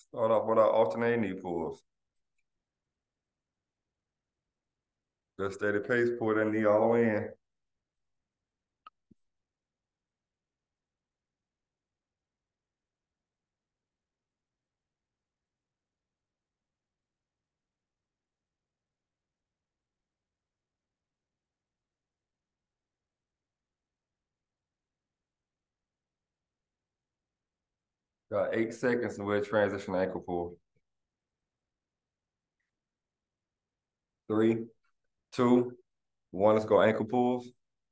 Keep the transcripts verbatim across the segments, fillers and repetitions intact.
Start off with our alternating knee pulls. Good steady pace, pull that knee all the way in. Got eight seconds and we'll transition ankle pull. Three, two, one. Let's go ankle pulls.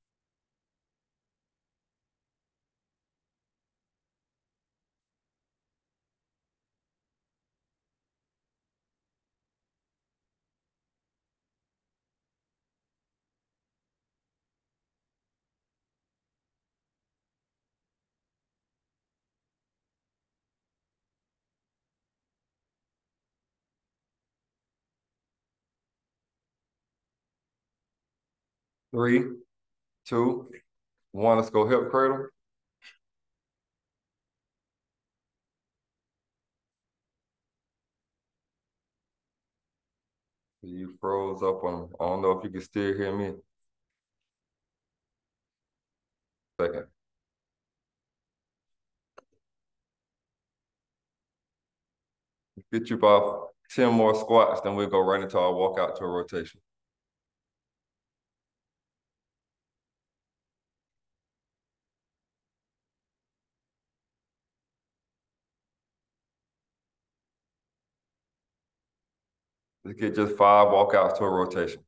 Three, two, one. Let's go hip cradle. You froze up on, I don't know if you can still hear me. Second. Get you about ten more squats, then we'll go right into our walkout to a rotation. Let's get just five walkouts to a rotation.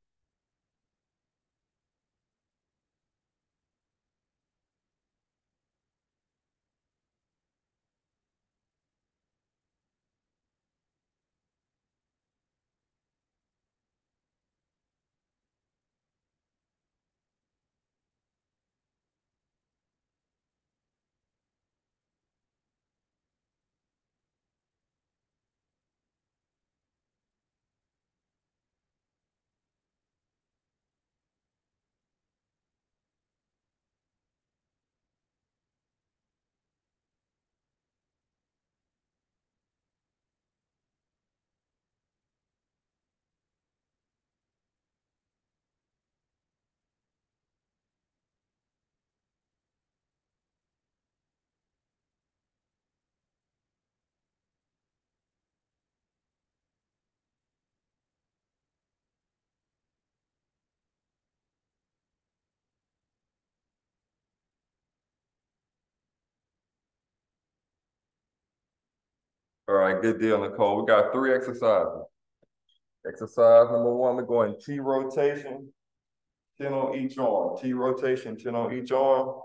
All right, good deal, Nicole. We got three exercises. Exercise number one, we're going T rotation, ten on each arm. T rotation, ten on each arm.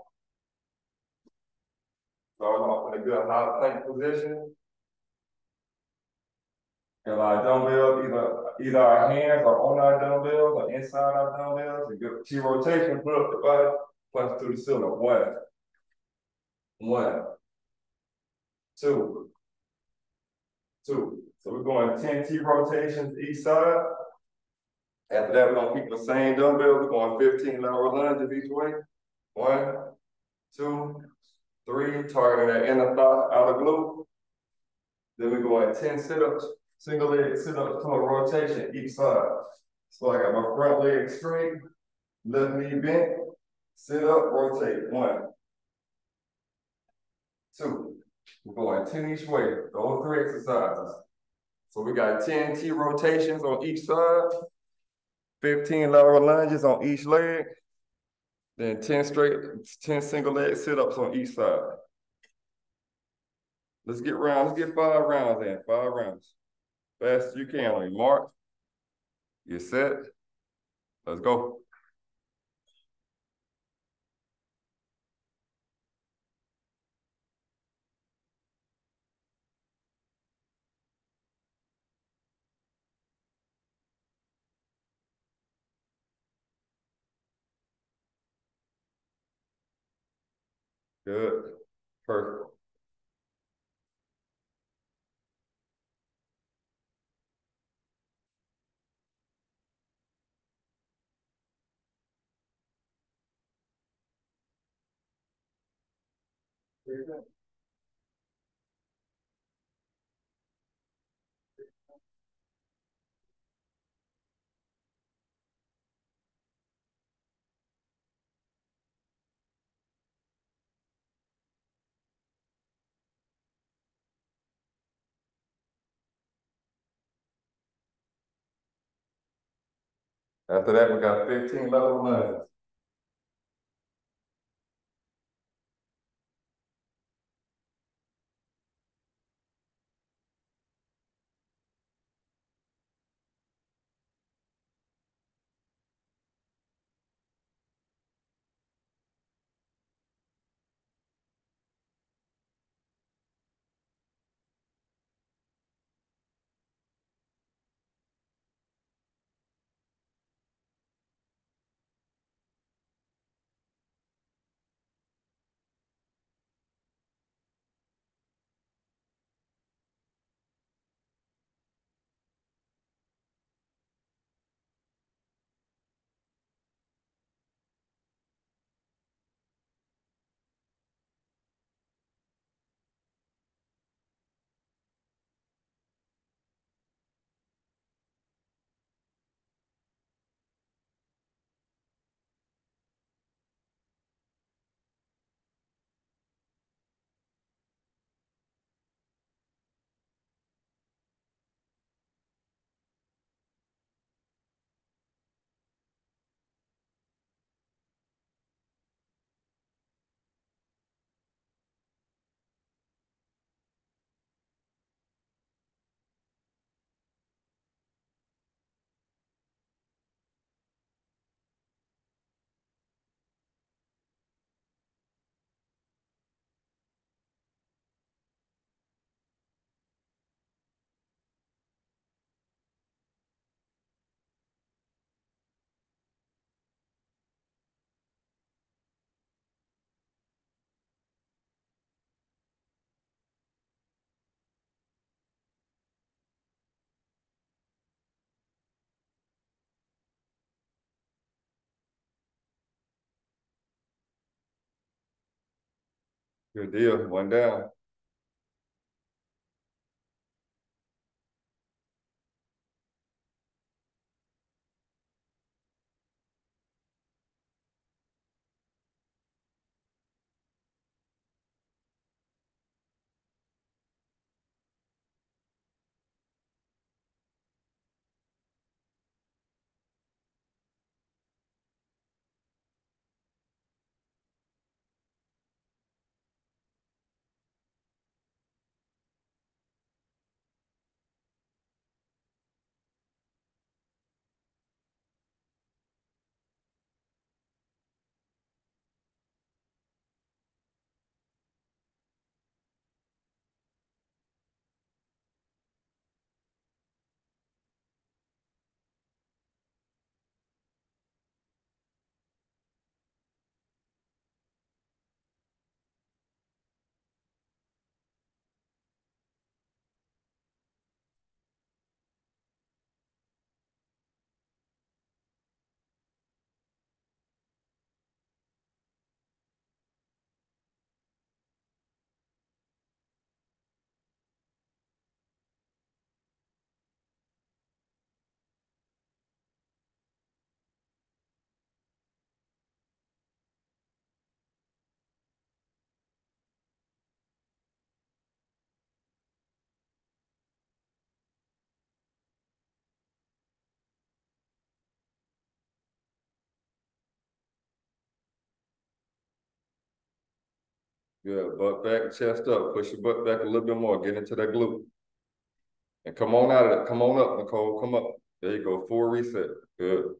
Starting off in a good high plank position. And our dumbbells, either, either our hands are on our dumbbells or inside our dumbbells. And good T rotation, put up the body, punch through the ceiling. One, one, two, two. So we're going ten T rotations each side. After that, we're gonna keep the same dumbbells. We're going fifteen lateral lunges each way. One, two, three, targeting that inner thigh, outer glute. Then we go at ten sit-ups, single leg sit-ups to a rotation each side. So I got my front leg straight, left knee bent, sit up, rotate. One, two. We're going ten each way, those three exercises. So we got ten T rotations on each side, fifteen lateral lunges on each leg, then ten straight, ten single leg sit-ups on each side. Let's get round, let's get five rounds in, five rounds. Fast as you can on your mark. Get set. Let's go. Good. Perfect. After that, we got fifteen level lunges. Good deal. One down. Good. Butt back, chest up. Push your butt back a little bit more. Get into that glute. And come on out of it. Come on up, Nicole. Come up. There you go. Full reset. Good.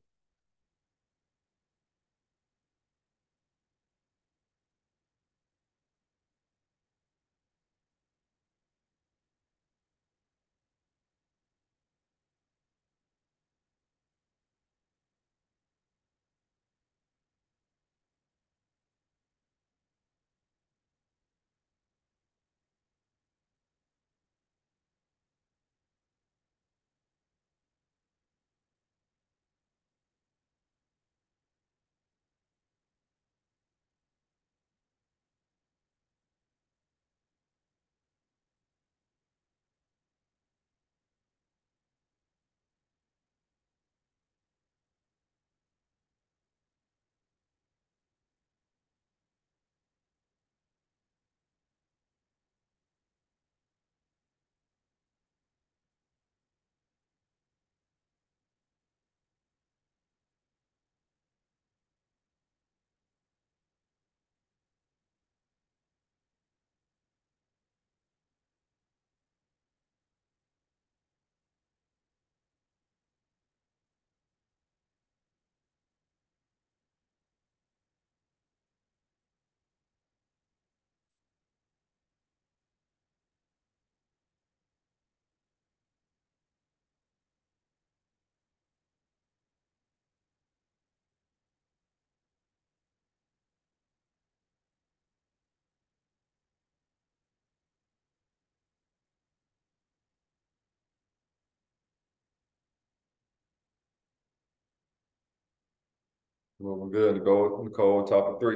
Moving good. Nicole, Nicole, top of three.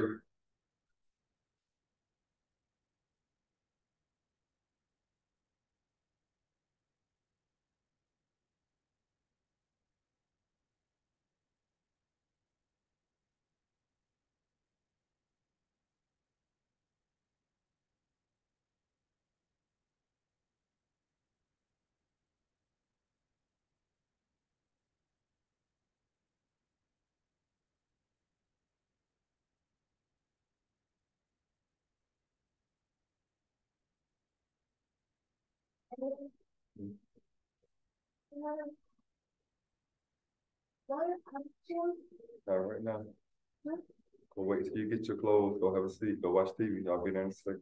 All right now. Go wait till you get your clothes. Go have a seat. Go watch T V. I'll be there in a second.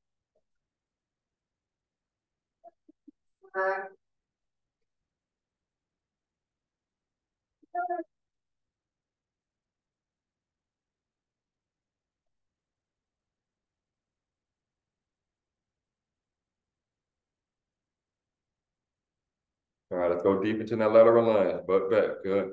All right, let's go deep into that lateral lunge. Butt back. Good.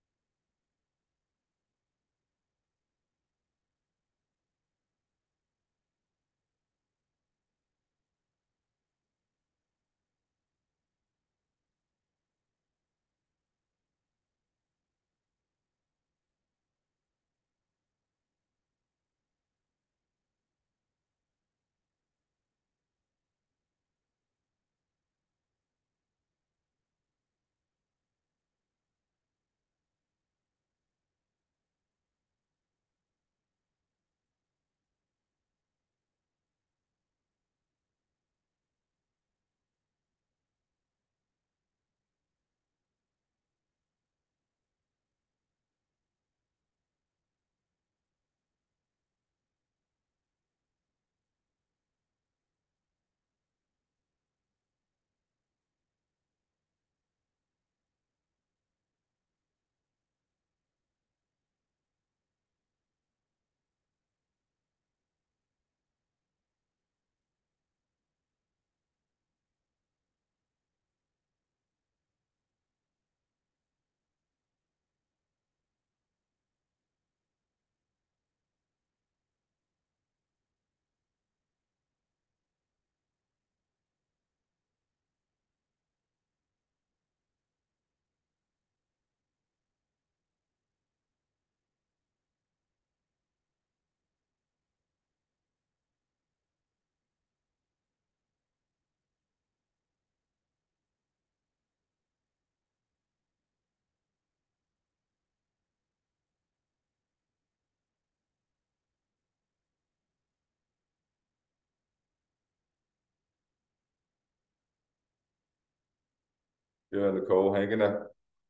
Good, Nicole. Hanging up.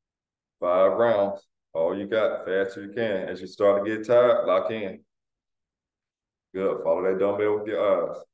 Five rounds. All you got. Fast as you can. As you start to get tired, lock in. Good. Follow that dumbbell with your eyes.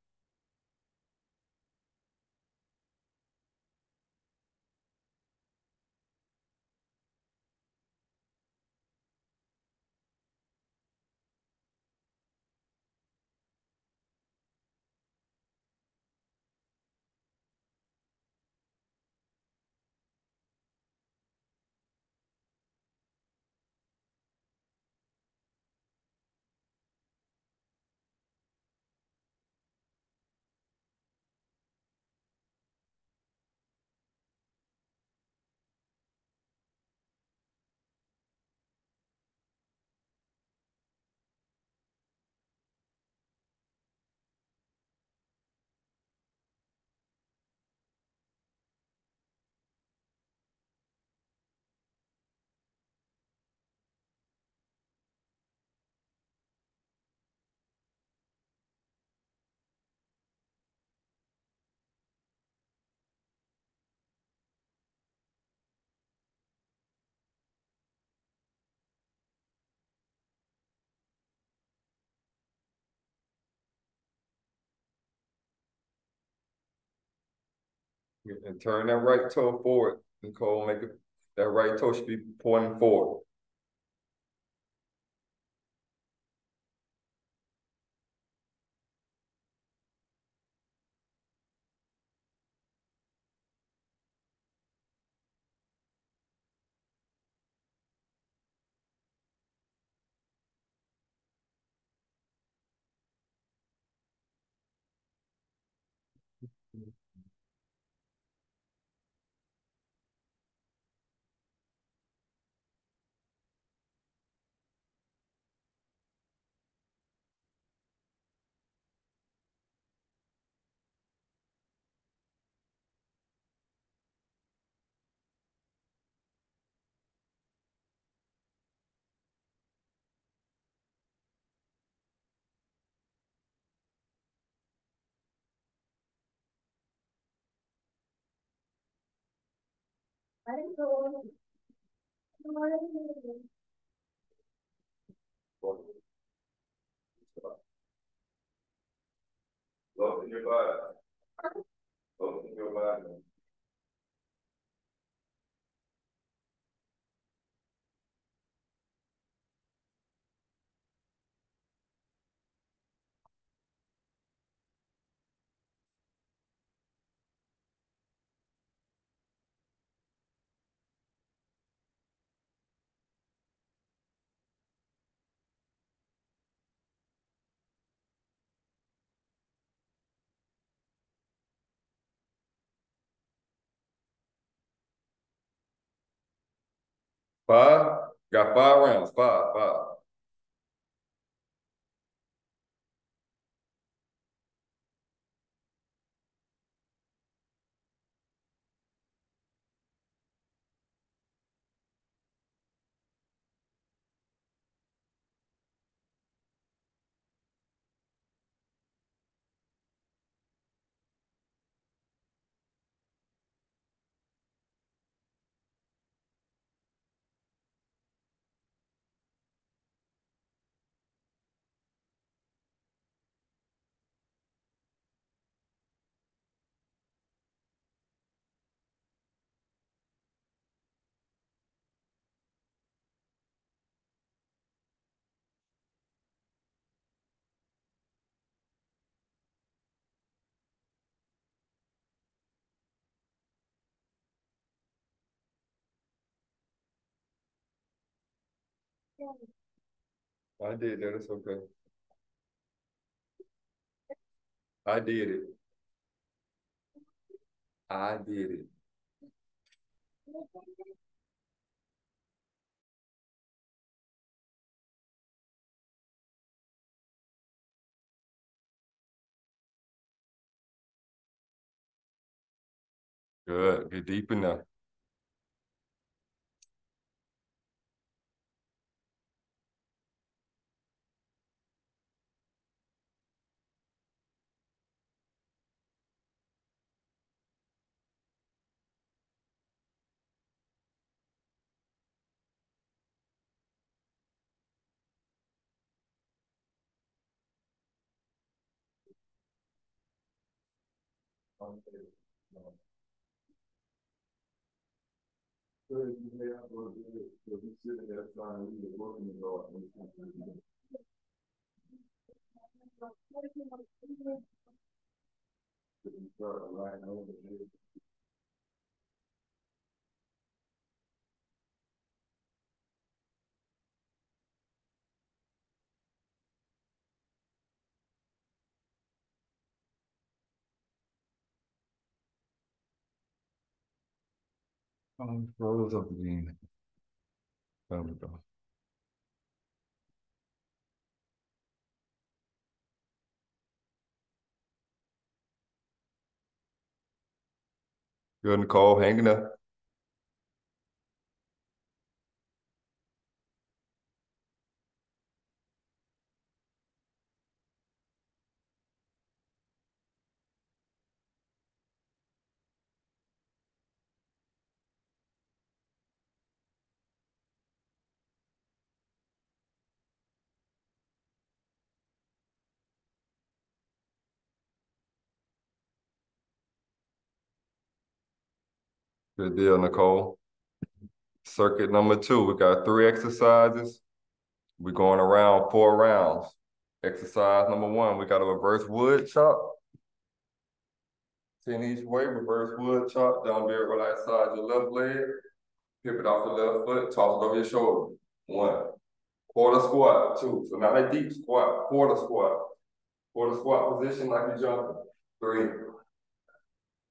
And turn that right toe forward. Nicole, make it, that right toe should be pointing forward. Love in your body. Love in your body. Five. Got five rounds. Five, five. I did that. It's okay. I did it. I did it. Good. Get deep enough. Oh, froze up again. There we go. Good, Nicole. Hanging up. Good deal, Nicole. Circuit number two. We got three exercises. We're going around four rounds. Exercise number one, we got a reverse wood chop. ten each way, reverse wood chop. Down there, right side your left leg. Pivot off the left foot, toss it over your shoulder. One. Quarter squat, two. So not a deep squat, quarter squat. Quarter squat position like you're jumping. Three.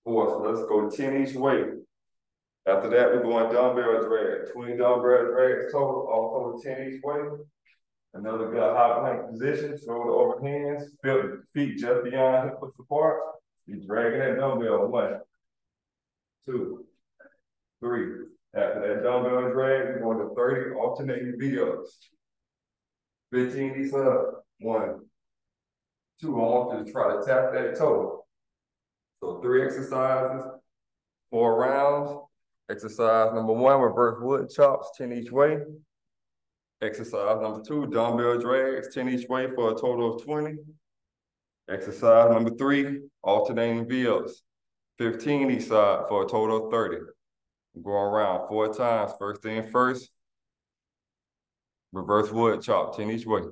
four. So let's go ten each way. After that, we're going dumbbell drag. twenty dumbbell drags total, all total ten each way. Another good high plank position, shoulder over hands, feel the feet just beyond hip width apart. You're dragging that dumbbell. One, two, three. After that dumbbell drag, we're going to thirty alternating videos. fifteen these up. One, two. I want you to try to tap that toe. So three exercises, four rounds. Exercise number one, reverse wood chops, ten each way. Exercise number two, dumbbell drags, ten each way for a total of twenty. Exercise number three, alternating V Os, fifteen each side for a total of thirty. Go around four times, first thing first. Reverse wood chop, ten each way.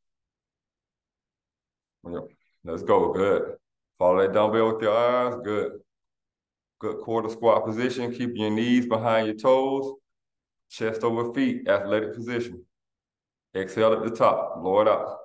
Let's go, good. Follow that dumbbell with your eyes, good. Good quarter squat position, keep your knees behind your toes, chest over feet, athletic position. Exhale at the top, lower it out.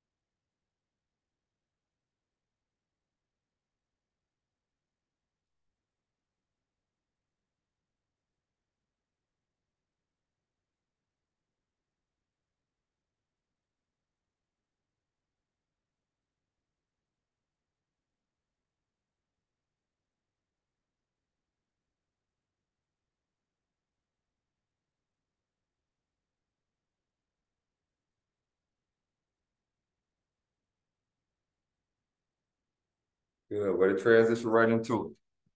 Good, way to transition right into it.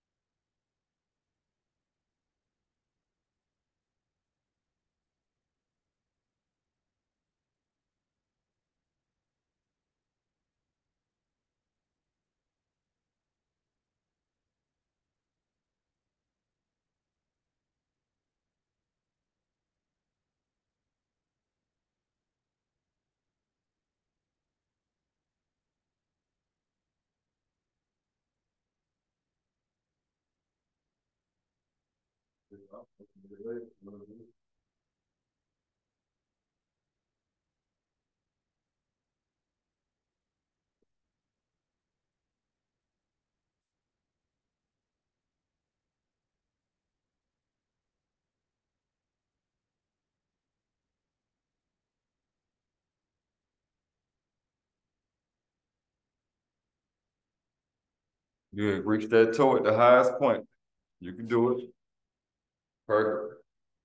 Good, reach that toe at the highest point. You can do it. Perfect.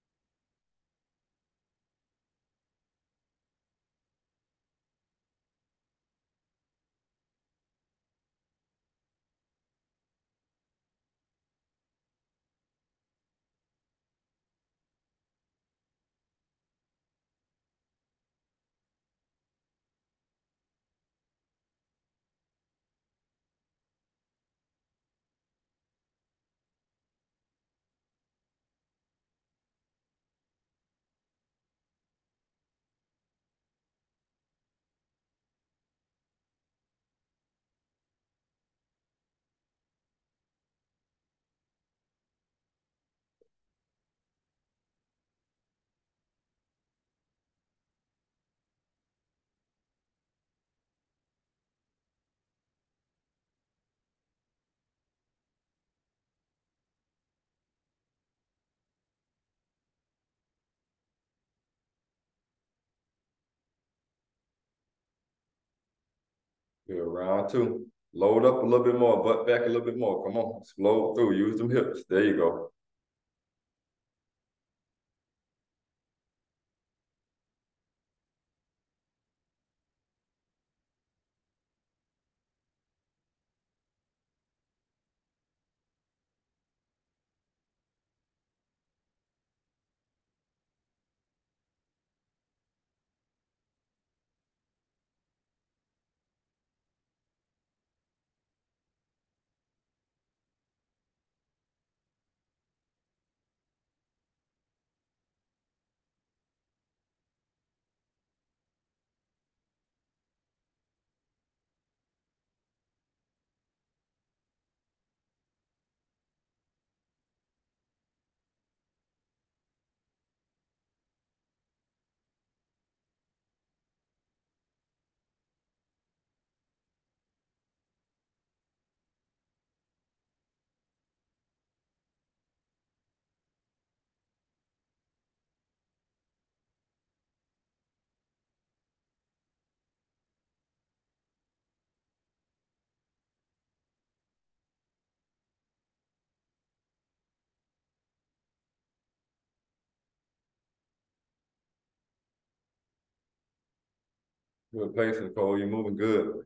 Good, round two. Load up a little bit more, butt back a little bit more. Come on, slow through, use them hips. There you go. Good pace, Nicole. You're moving good.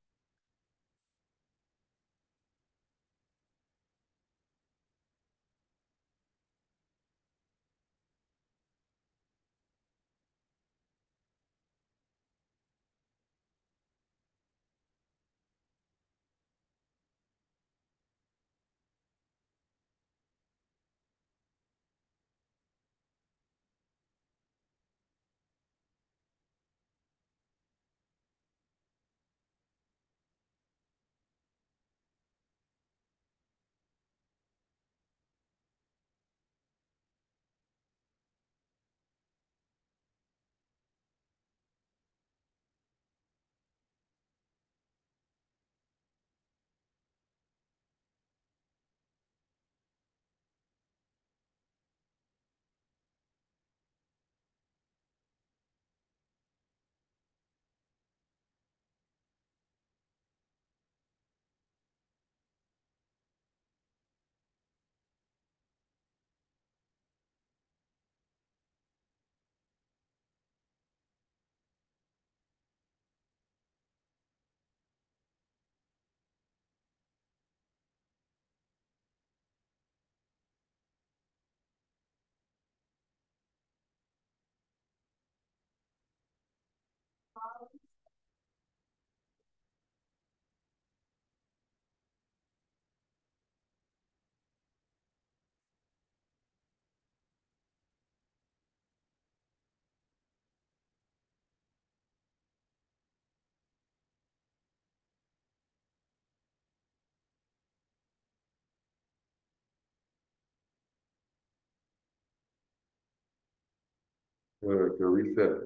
Good, good reset.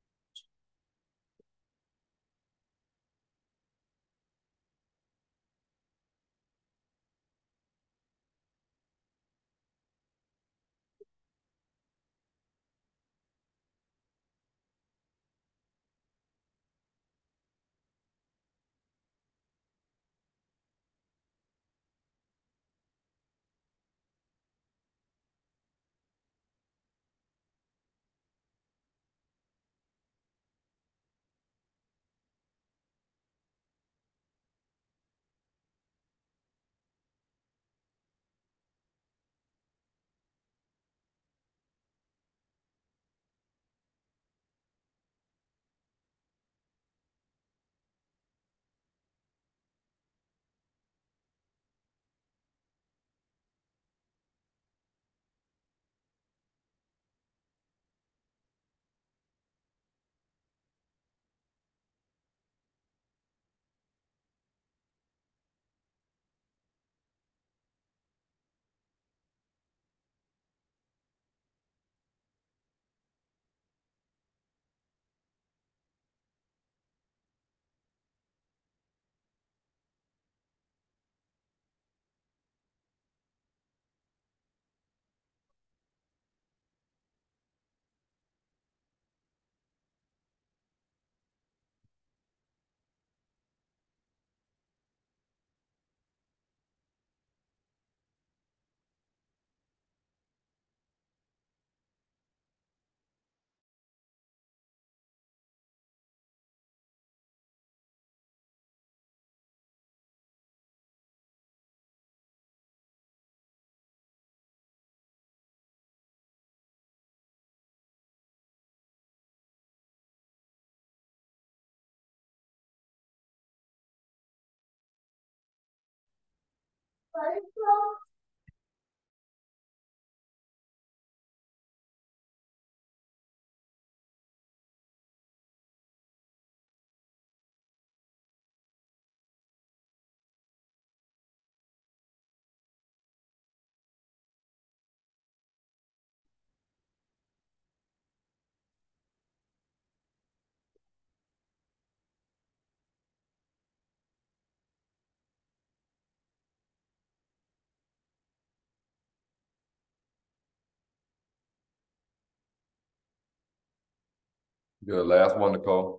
Good. Last one, Nicole.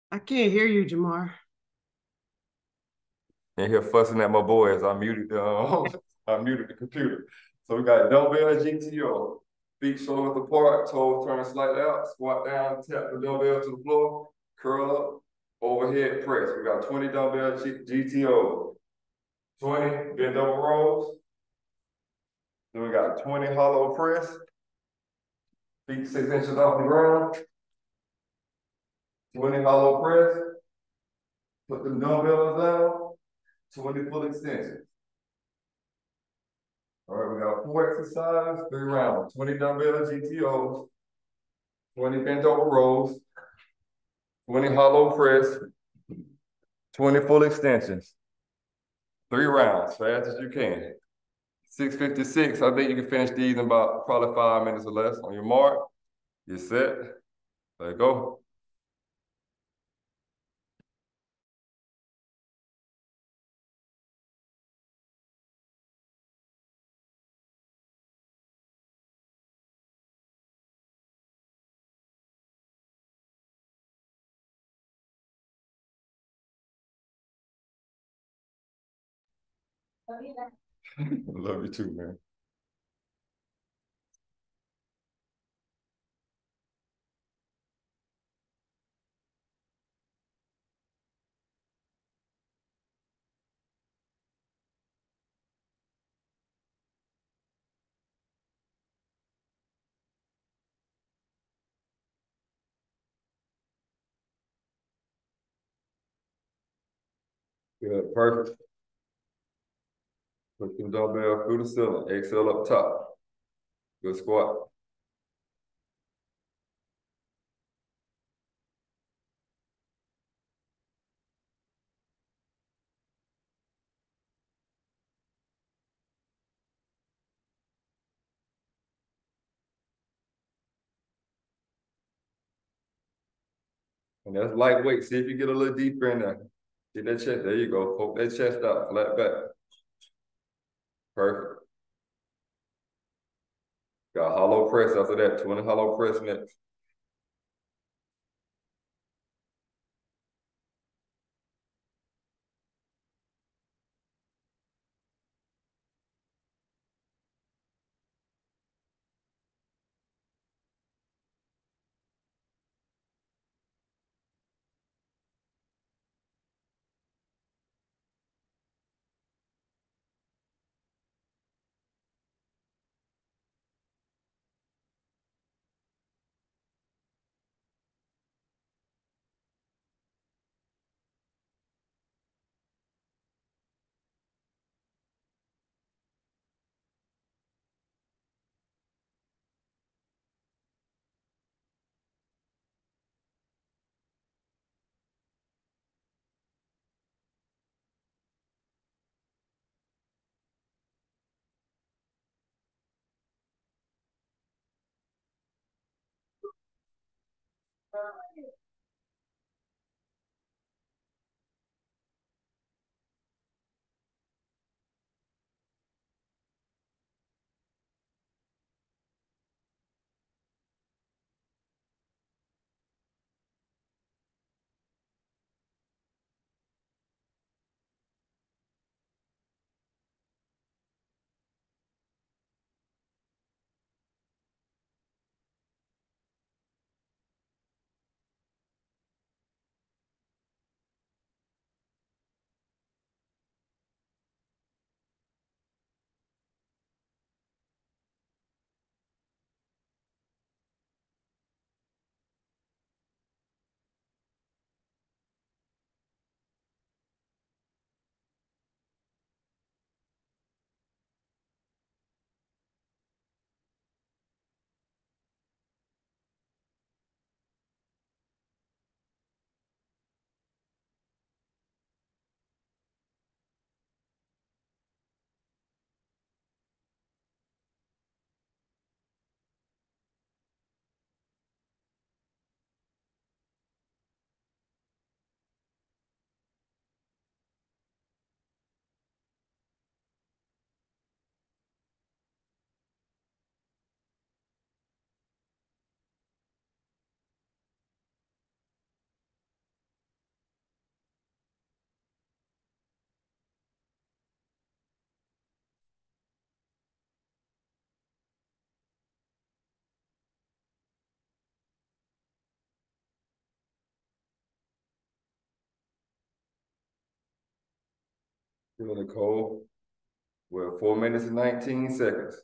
I can't hear you, Jamar. And here fussing at my boys. I muted the um, I muted the computer. So we got dumbbell G T O. Feet shoulder apart, toes turn slightly out, squat down, tap the dumbbell to the floor, curl up, overhead press. We got twenty dumbbell G- GTO, twenty bent over rows. Then we got twenty hollow press, feet six inches off the ground, twenty hollow press, put the dumbbells down, twenty full extensions. All right, we got four exercises, three rounds, twenty dumbbell G T Os, twenty bent over rows, twenty hollow press, twenty full extensions, three rounds, fast as you can. six fifty-six, I think you can finish these in about probably five minutes or less. On your mark, you're set, let go. Love you too, man. Good, perfect. Put your dumbbell through the ceiling, exhale up top. Good squat. And that's lightweight. See if you get a little deeper in there. Get that chest. There you go. Poke that chest out, flat back. Perfect. Got hollow press after that. twenty hollow press next. Feeling cold. Well, four minutes and nineteen seconds.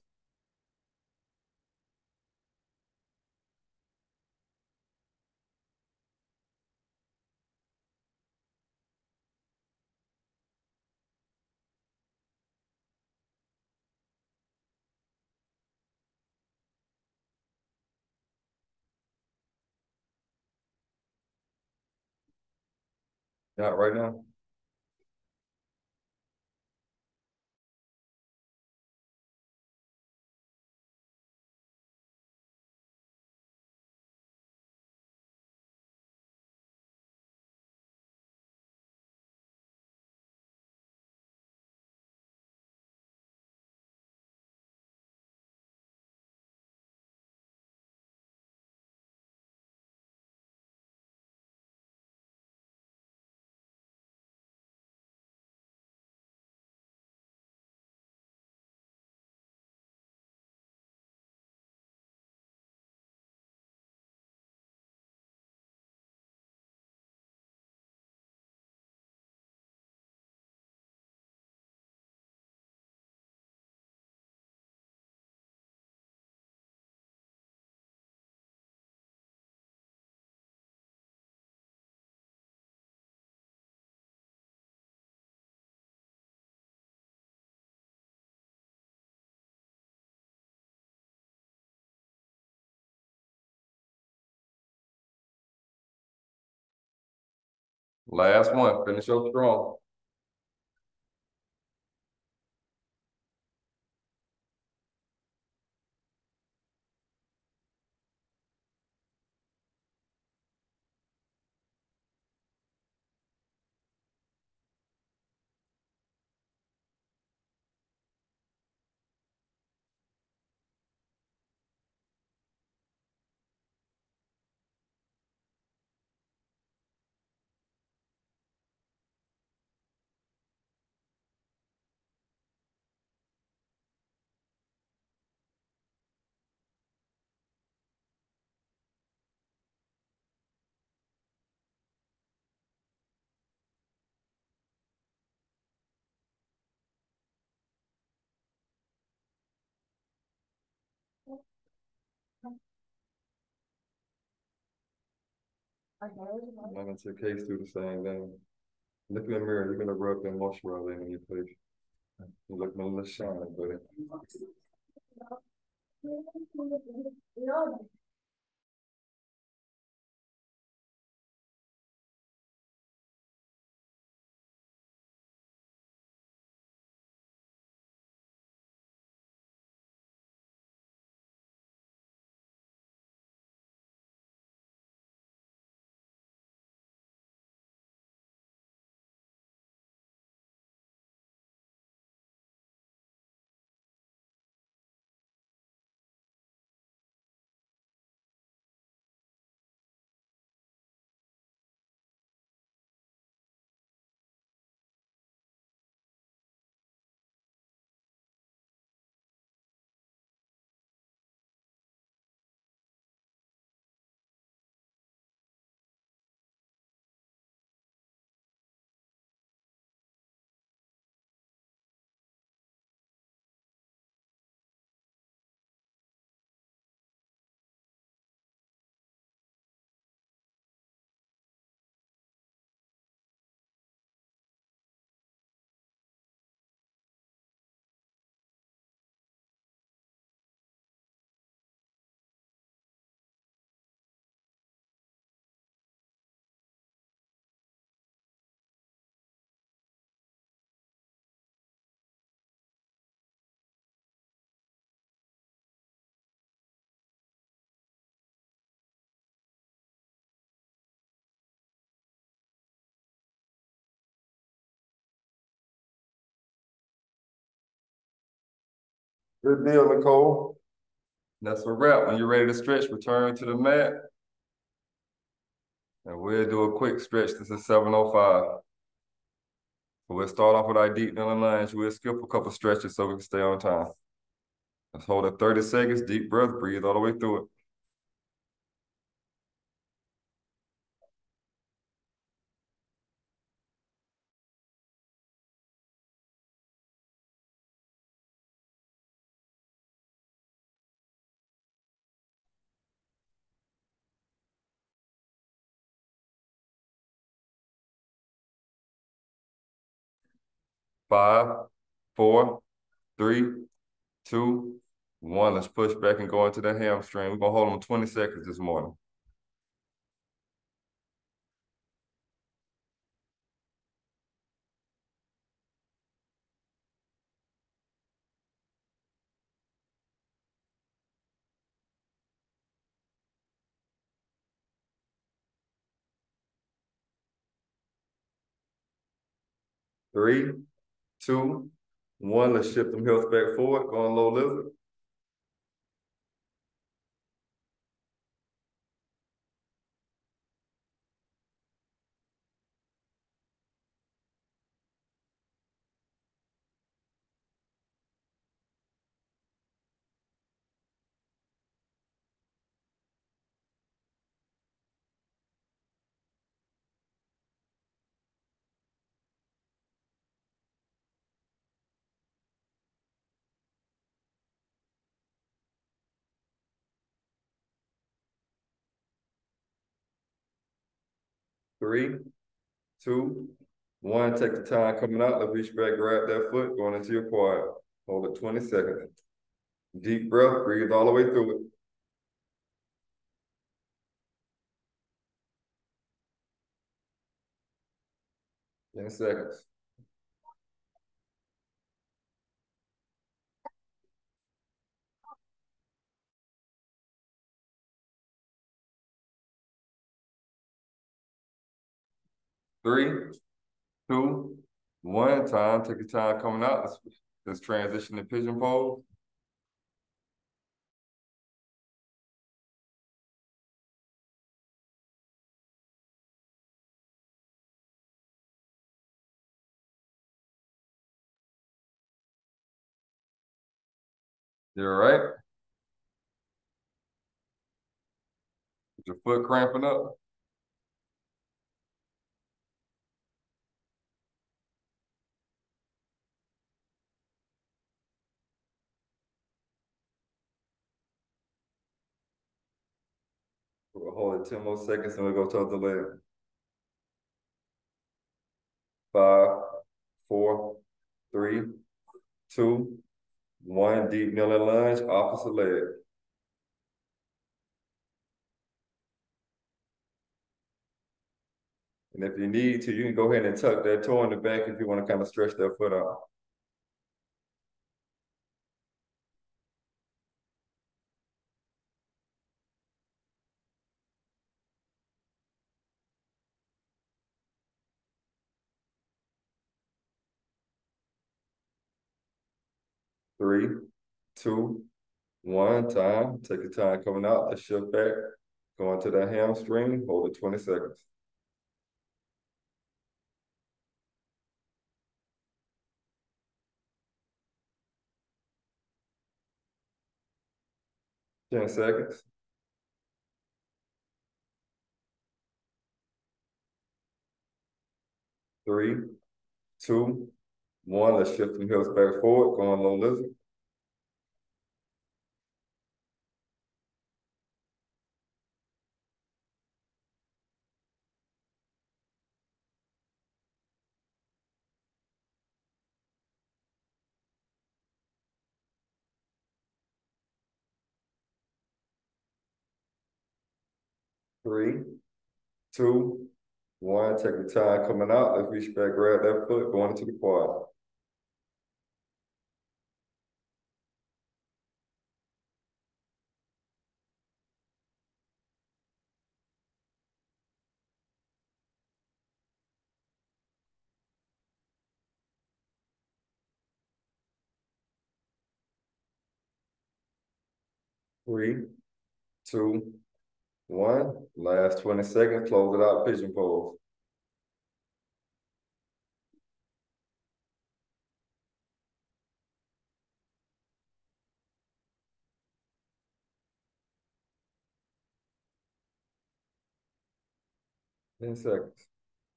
Not right now. Last one. Finish up strong. I'm gonna take case do the same thing. Look in the mirror, you're gonna rub that moisturizer in your face. You look a little shiny, buddy. Good deal, Nicole. That's a wrap. When you're ready to stretch, return to the mat. And we'll do a quick stretch. This is seven oh five. So we'll start off with our deep down lunge. We'll skip a couple stretches so we can stay on time. Let's hold it thirty seconds, deep breath, breathe all the way through it. Five, four, three, two, one. Let's push back and go into that hamstring. We're gonna hold them twenty seconds this morning. Three, two, one. Let's shift them hips back forward. Going low lizard. Three, two, one. Take the time coming out. Let's reach back, grab that foot, going into your quad. Hold it twenty seconds. Deep breath, breathe all the way through it. ten seconds. Three, two, one. Time. Take your time coming out. Let's, let's transition to pigeon pose. You all right? Is your foot cramping up? We'll hold it ten more seconds and we'll go towards the leg. Five, four, three, two, one. Deep kneeling lunge, opposite leg. And if you need to, you can go ahead and tuck that toe in the back if you want to kind of stretch that foot out. Three, two, one. Time. Take your time coming out. Let's shift back. Go into that hamstring. Hold it twenty seconds. ten seconds. Three, two, one. Let's shift them hips back forward. Going low lizard. Three, two, one. Take your time coming out. Let's reach back, grab that foot, going into the quad. Three, two, one. Last twenty seconds. Close it out. Pigeon pose. ten seconds.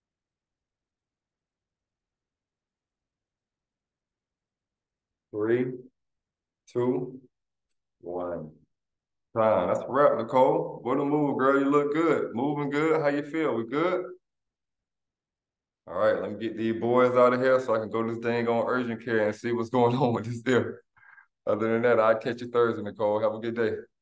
Three, two, one. Time. That's a wrap, Nicole. What a move, girl. You look good. Moving good. How you feel? We good? All right, let me get these boys out of here so I can go to this thing on urgent care and see what's going on with this deal. Other than that, I'll catch you Thursday, Nicole. Have a good day.